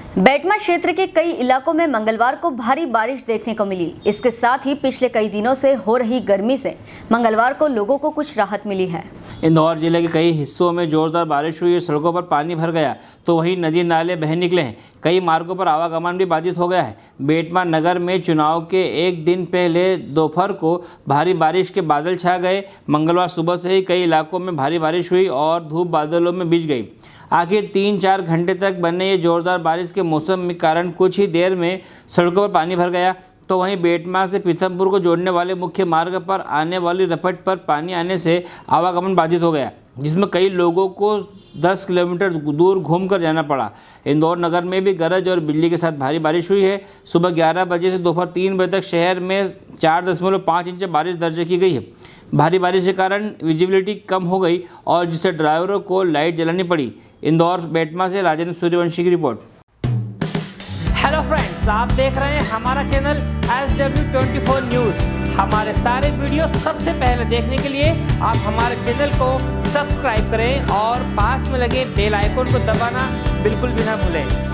बेटमा क्षेत्र के कई इलाकों में मंगलवार को भारी बारिश देखने को मिली। इसके साथ ही पिछले कई दिनों से हो रही गर्मी से मंगलवार को लोगों को कुछ राहत मिली है। इंदौर जिले के कई हिस्सों में जोरदार बारिश हुई, सड़कों पर पानी भर गया तो वहीं नदी नाले बह निकले हैं। कई मार्गों पर आवागमन भी बाधित हो गया है। बेटमा नगर में चुनाव के एक दिन पहले दोपहर को भारी बारिश के बादल छा गए। मंगलवार सुबह से ही कई इलाकों में भारी बारिश हुई और धूप बादलों में भिज गई। आखिर 3-4 घंटे तक बने ये जोरदार बारिश के मौसम के कारण कुछ ही देर में सड़कों पर पानी भर गया तो वहीं बेटमा से पीथमपुर को जोड़ने वाले मुख्य मार्ग पर आने वाली रपट पर पानी आने से आवागमन बाधित हो गया, जिसमें कई लोगों को 10 किलोमीटर दूर घूमकर जाना पड़ा। इंदौर नगर में भी गरज और बिजली के साथ भारी बारिश हुई है। सुबह 11 बजे से दोपहर 3 बजे तक शहर में 4.5 इंच बारिश दर्ज की गई है। भारी बारिश के कारण विजिबिलिटी कम हो गई और जिससे ड्राइवरों को लाइट जलानी पड़ी। इंदौर बेटमा से राजेंद्र सूर्यवंशी की रिपोर्ट। हेलो फ्रेंड्स, आप देख रहे हैं हमारा चैनल SW24 न्यूज़। हमारे सारे वीडियो सबसे पहले देखने के लिए आप हमारे चैनल को सब्सक्राइब करें और पास में लगे बेल आइकन को दबाना बिल्कुल भी ना भूलें।